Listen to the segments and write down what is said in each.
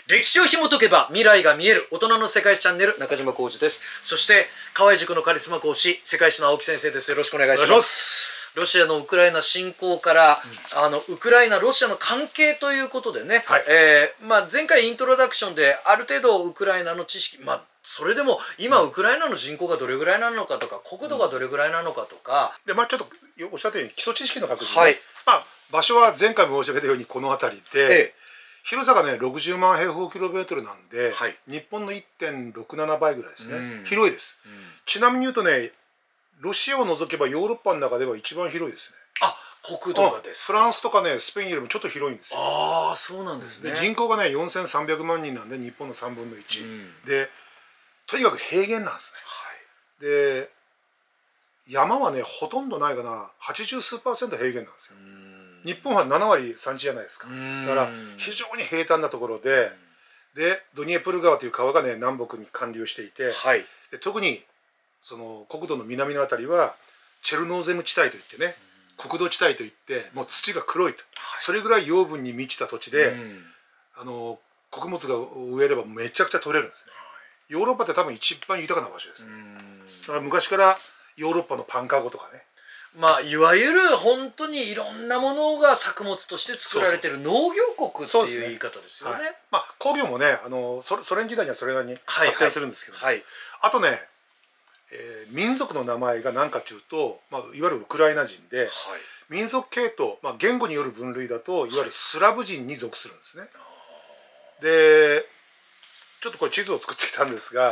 歴史を紐解けば未来が見える大人の世界史チャンネル、中島浩二です。そして河合塾のカリスマ講師、世界史の青木先生です。よろしくお願いします。ロシアのウクライナ侵攻から、ウクライナロシアの関係ということでね、はい、前回イントロダクションである程度ウクライナの知識、それでも今ウクライナの人口がどれぐらいなのかとか、国土がどれぐらいなのかとか、 でちょっとおっしゃったように基礎知識の確認、ね、はい、場所は前回も申し上げたようにこの辺りで、広さがね60万平方キロメートルなんで、はい、日本の 1.67 倍ぐらいですね、広いです。ちなみに言うとね、ロシアを除けばヨーロッパの中では一番広いですね。 国土がです。 フランスとかねスペインよりもちょっと広いんですよ。 そうなんですね。 で人口がね4300万人なんで日本の3分の1、でとにかく平原なんですね。はい、で山はねほとんどないかな、80数%平原なんですよ。日本は7割山地じゃないですか。だから非常に平坦なところで、ドニエプル川という川がね南北に貫流していて、はい、で特にその国土の南のあたりはチェルノーゼム地帯といってね、国土地帯といってもう土が黒いと、はい、それぐらい養分に満ちた土地で、穀物が植えればめちゃくちゃ取れるんですね。ヨーロッパって多分一番豊かな場所です。だから昔からヨーロッパのパンカゴとかね、 いわゆる本当にいろんなものが作物として作られてる農業国っていう言い方ですよね。 工業もねソ連時代にはそれなりに発展するんですけど、あとね民族の名前が何かというと、いわゆるウクライナ人で、はい、民族系統、言語による分類だといわゆるスラブ人に属するんですね。でちょっとこれ地図を作ってきたんですが、はい、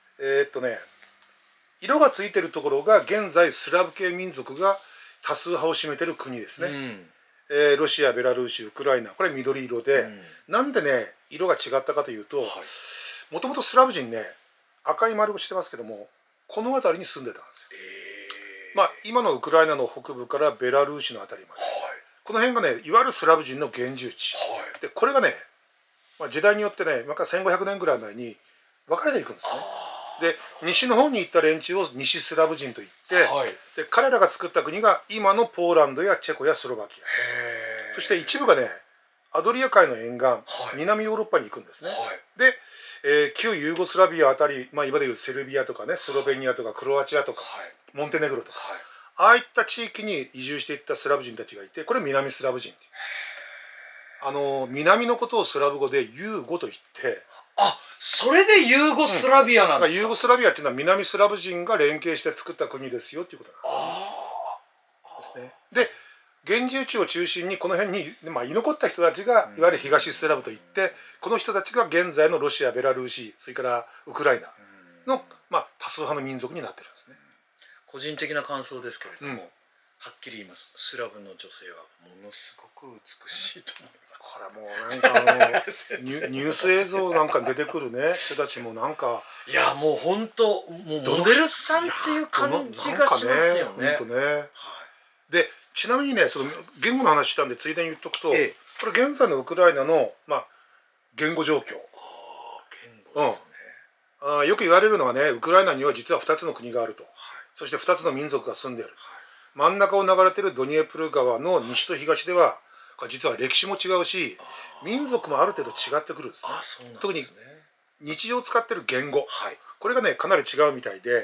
色がついてるところが現在スラブ系民族が多数派を占めてる国ですね。ロシア、ベラルーシ、ウクライナ、これ緑色で、なんでね色が違ったかというと、もともとスラブ人ね赤い丸をしてますけどもこの辺りに住んでたんですよ。今のウクライナの北部からベラルーシの辺りまで、この辺がねいわゆるスラブ人の原住地、でこれがね、時代によってね1500年ぐらい前に分かれていくんですね。で西の方に行った連中を西スラブ人といって、で彼らが作った国が今のポーランドやチェコやスロバキア、そして一部がねアドリア海の沿岸、南ヨーロッパに行くんですね。で旧ユーゴスラビアあたり、今でいうセルビアとかねスロベニアとかクロアチアとか、モンテネグロとか、ああいった地域に移住していったスラブ人たちがいて、これ南スラブ人っていう、南のことをスラブ語でユーゴと言って、 それでユーゴスラビアなんですか。 ユーゴスラビアっていうのは南スラブ人が連携して作った国ですよっていうことなんですね。で原住地を中心にこの辺に、居残った人たちがいわゆる東スラブといって、この人たちが現在のロシア、ベラルーシ、それからウクライナの、多数派の民族になってるんですね。 個人的な感想ですけれども、はっきり言います。スラブの女性はものすごく美しいと思います。 これもうなんかニュース映像なんかに出てくるね人たちもなんか、 いやもう本当もうモデルさんっていう感じがしますよね。 でちなみにねその言語の話したんでついでに言っとくと、これ現在のウクライナの言語状況。 言語ですね。よく言われるのはね、ウクライナには実は2つの国があると、そして2つの民族が住んでいる。真ん中を流れてるドニエプル川の西と東では実は歴史も違うし民族もある程度違ってくるんですね。特に日常使ってる言語、これがねかなり違うみたいで、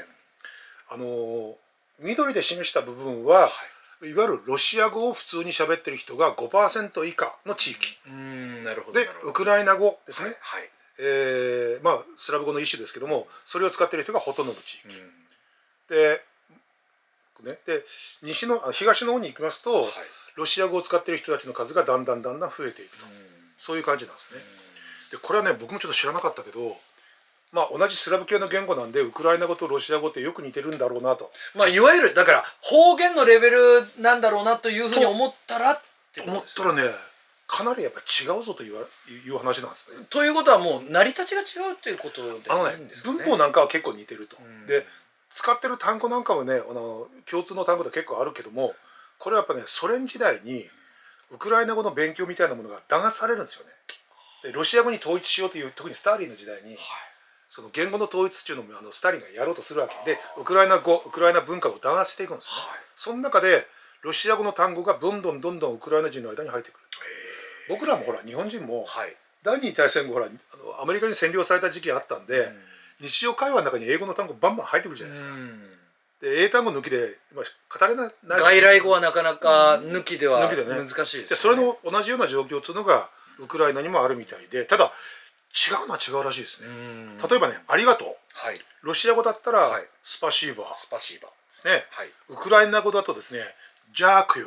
緑で示した部分は、いわゆるロシア語を普通に喋ってる人が 5% 以下の地域で、ウクライナ語ですね、スラブ語の一種ですけども、それを使ってる人がほとんどの地域で、東の方に行きますと、ロシア語を使ってる人たちの数がだんだん増えていくと、そういう感じなんですね。でこれはね僕もちょっと知らなかったけど、同じスラブ系の言語なんでウクライナ語とロシア語ってよく似てるんだろうなと、 いわゆるだから方言のレベルなんだろうなというふうに思ったらってことですよね。 かなりやっぱ違うぞという話なんですね。 ということはもう成り立ちが違うということでいいんですかね。 文法なんかは結構似てると。で使ってる単語なんかもね共通の単語で結構あるけども、これはやっぱねソ連時代にウクライナ語の勉強みたいなものが弾圧されるんですよね。でロシア語に統一しようという、特にスターリンの時代に、その言語の統一っていうのもスターリンがやろうとするわけで、ウクライナ語ウクライナ文化を弾圧していくんですよ、その中でロシア語の単語がどんどんウクライナ人の間に入ってくる。僕らもほら日本人も、 第二次大戦後ほらアメリカに占領された時期があったんで、日常会話の中に英語の単語バンバン入ってくるじゃないですか。で英単語抜きで、まあ、語れない。 外来語はなかなか抜きでは難しいですよね。 でそれの同じような状況っていうのがウクライナにもあるみたいで、ただ違うのは違うらしいですね。例えばね、ありがとう、はい、ロシア語だったら、はい、スパシーバーですね、はい、ウクライナ語だとですね、ジャークユ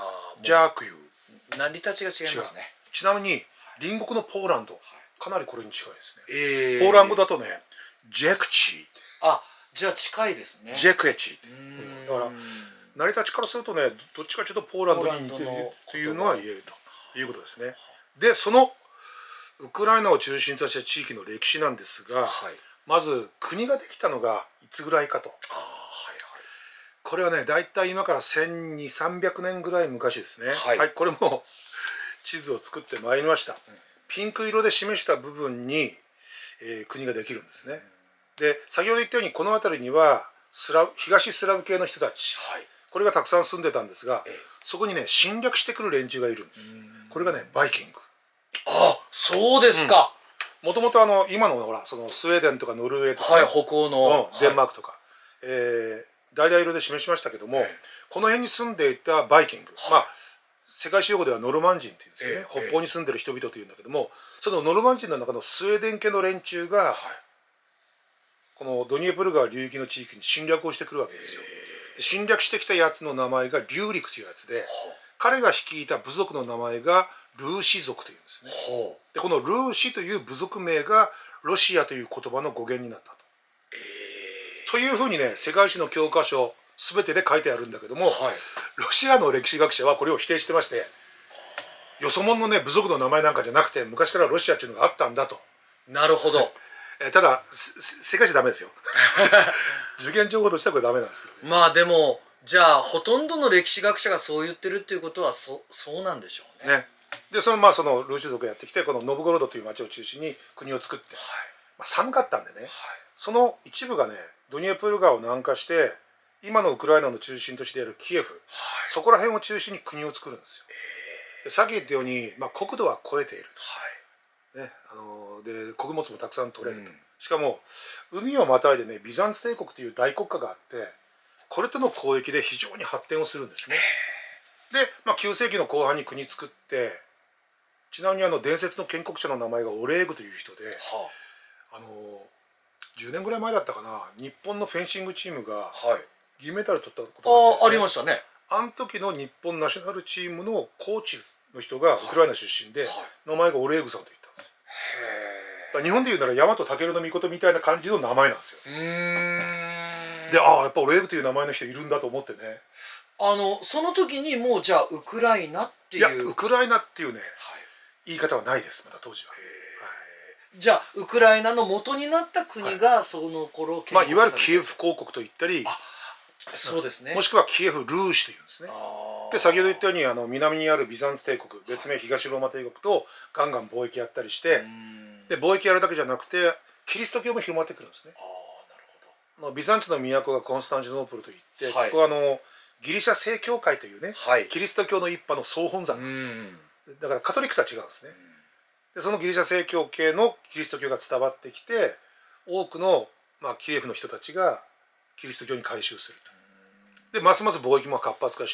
成り立ちが違いますね。 ちなみに隣国のポーランド、かなりこれに近いですね。ポーランドだとね、ジェクチー。 あ、じゃあ近いですね。 ジェクエチー。だから成り立ちからするとね、どっちかというとポーランドに似てるというのは言えるということですね。で、そのウクライナを中心とした地域の歴史なんですが、はい、まず国ができたのがいつぐらいかと。これはね、だいたい今から1200-300年ぐらい昔ですね。はい、はい、これも地図を作ってまいりました。ピンク色で示した部分に、国ができるんですね。で、先ほど言ったようにこの辺りには東スラブ系の人たち、はい、これがたくさん住んでたんですが、そこにね、侵略してくる連中がいるんです。これがね、バイキング。 あ、そうですか。 もともと今のほらそのスウェーデンとかノルウェーとか、 はい、北欧の、 デンマークとか、橙色で示しましたけども、この辺に住んでいたバイキング、まあ世界史用語ではノルマン人っていうんですよね。北方に住んでる人々というんだけども、そのノルマン人の中のスウェーデン系の連中が、このドニエプル川流域の地域に侵略をしてくるわけですよ。で侵略してきたやつの名前がリューリクというやつで、彼が率いた部族の名前がルーシ族というんですね。でこのルーシという部族名がロシアという言葉の語源になったと。というふうにね、世界史の教科書全てで書いてあるんだけども、はい、ロシアの歴史学者はこれを否定してまして、よそ者のね部族の名前なんかじゃなくて昔からロシアっていうのがあったんだと。 なるほど。 ただ世界史ダメですよ。受験情報としてはこれダメなんですよ、 ね。まあでもじゃあほとんどの歴史学者がそう言ってるっていうことはそうなんでしょうね。 でそのルーシ族やってきて、このノブゴロドという町を中心に国を作って、はい、寒かったんでね、はい、その一部がねドニエプル川を南下して今のウクライナの中心都市であるキエフ、はい、そこら辺を中心に国を作るんですよ。でさっき言ったように、国土は超えている、はいね、で穀物もたくさん取れると、しかも海をまたいでねビザンツ帝国という大国家があって、これとの交易で非常に発展をするんですね。で、9世紀の後半に国作って、ちなみに伝説の建国者の名前がオレーグという人で、10年ぐらい前だったかな、日本のフェンシングチームが銀メダル取ったことがあって、 ありましたね。 あの時の日本ナショナルチームのコーチの人がウクライナ出身で、名前がオレーグさんと言ったんですよ。日本でいうなら大和武の命みたいな感じの名前なんですよ。で、やっぱオレーグという名前の人いるんだと思ってね。 その時にもうじゃあウクライナっていう。 いや、ウクライナっていうね、言い方はないです、まだ当時は。 じゃあウクライナの元になった国がその頃いわゆるキエフ公国と言ったり、 そうですね、 もしくはキエフルーシというんですね。で先ほど言ったように南にあるビザンツ帝国、別名東ローマ帝国とガンガン貿易やったりして、で貿易やるだけじゃなくてキリスト教も広まってくるんですね。ビザンツの都がコンスタンチノープルといって、ここはギリシャ正教会というね、キリスト教の一派の総本山なんですよ。だからカトリックとは違うんですね。でそのギリシャ正教系のキリスト教が伝わってきて、多くの、キエフの人たちがキリスト教に改宗すると。でますます貿易も活発化して、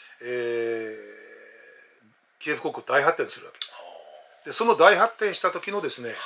キエフ国家大発展するわけです。でその大発展した時のですね、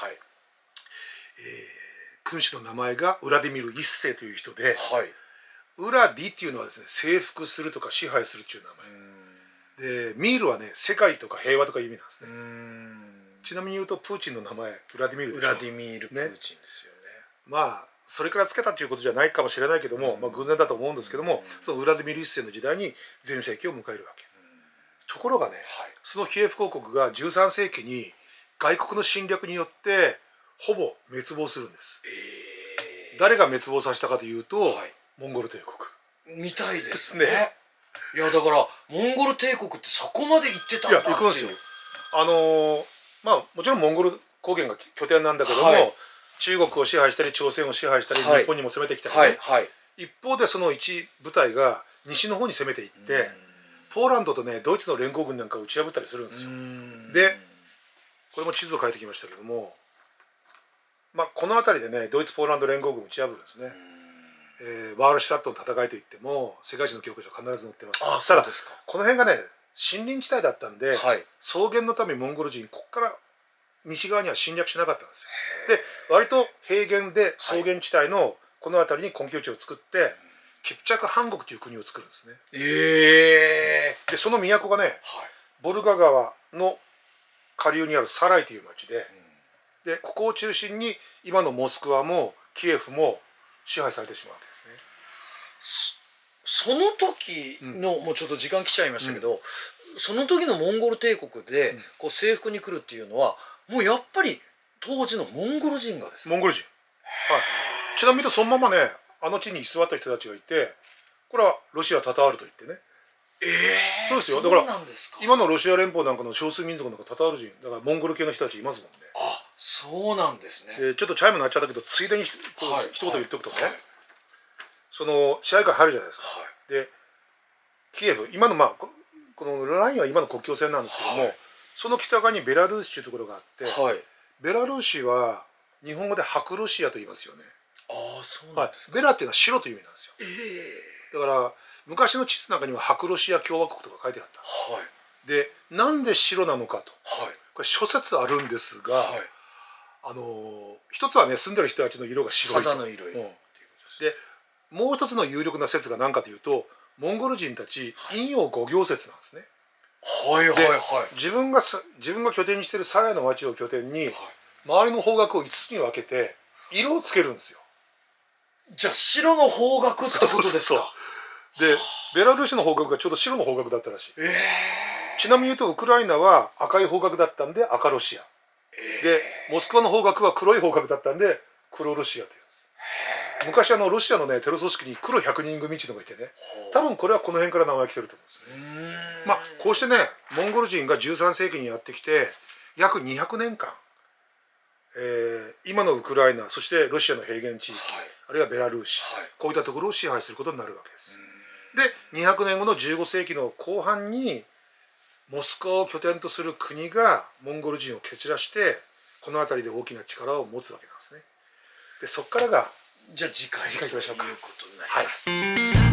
君主の名前がウラディミル一世という人で、ウラディっていうのはですね、征服するとか支配するっていう名前で、ミールはね世界とか平和とかいう意味なんですね。ちなみに言うとプーチンの名前ウラディミールでしょ。 ウラディミール・プーチンですよね。 それからつけたということじゃないかもしれないけども、偶然だと思うんですけども、そのウラディミール一世の時代に全盛期を迎えるわけ。ところがね、そのキエフ公国が13世紀に外国の侵略によってほぼ滅亡するんです。誰が滅亡させたかというと、モンゴル帝国みたいですね。いやだからモンゴル帝国ってそこまで行ってたんだっていう。 いや行くんですよ。もちろんモンゴル高原が拠点なんだけども、中国を支配したり朝鮮を支配したり、日本にも攻めてきたりね、一方でその一部隊が西の方に攻めていって、ポーランドとねドイツの連合軍なんかを打ち破ったりするんですよ。でこれも地図を書いてきましたけども、この辺りでねドイツ・ポーランド連合軍を打ち破るんですね。ワールシュタットの戦いといっても世界史の教科書必ず載ってます。ただこの辺がね森林地帯だったんで、草原のためモンゴル人ここから西側には侵略しなかったんですよ。で割と平原で草原地帯のこの辺りに根拠地を作って、キプチャク汗国という国を作るんですね。でその都がね、ボルガ川の下流にあるサライという町で、ここを中心に今のモスクワもキエフも支配されてしまうわけですね。 その時の、もうちょっと時間来ちゃいましたけど、その時のモンゴル帝国でこう征服に来るっていうのはもうやっぱり当時のモンゴル人がですモンゴル人、ちなみに言うとそのままねあの地に居座った人たちがいて、これはロシアタタールといってね。そうですよ。だから今のロシア連邦なんかの少数民族なんかタタール人だからモンゴル系の人たちいますもんね。 そうなんですね。 ちょっとチャイム鳴っちゃったけどついでに一言言っておくとね、その支配下入るじゃないですか。でキエフ今のこのラインは今の国境線なんですけども、その北側にベラルーシというところがあって、ベラルーシは日本語で白ロシアと言いますよね。 そうなんですか。 ベラっていうのは白という意味なんですよ。だから昔の地図の中には白ロシア共和国とか書いてあった。でなんで白なのかと、これ諸説あるんですが、一つはね住んでる人たちの色が白いと。 肌の色でもう一つの有力な説が何かというと、モンゴル人たち陰陽五行説なんですね。自分が拠点にしているサライの町を拠点に、周りの方角を5つに分けて色をつけるんですよ。 じゃあ白の方角ってことですか。 でベラルーシの方角がちょうど白の方角だったらしい。ちなみに言うとウクライナは赤い方角だったんで赤ロシア、でモスクワの方角は黒い方角だったんで黒ロシアというんです。昔ロシアのねテロ組織に黒100人組っていうのがいてね、多分これはこの辺から名前来てると思うんですね。こうしてねモンゴル人が13世紀にやってきて約200年間、今のウクライナそしてロシアの平原地域、あるいはベラルーシ、こういったところを支配することになるわけです。で200年後の15世紀の後半にモスクワを拠点とする国がモンゴル人を蹴散らしてこの辺りで大きな力を持つわけなんですね。でそこからがじゃあ次回行きましょうか。 ということになります。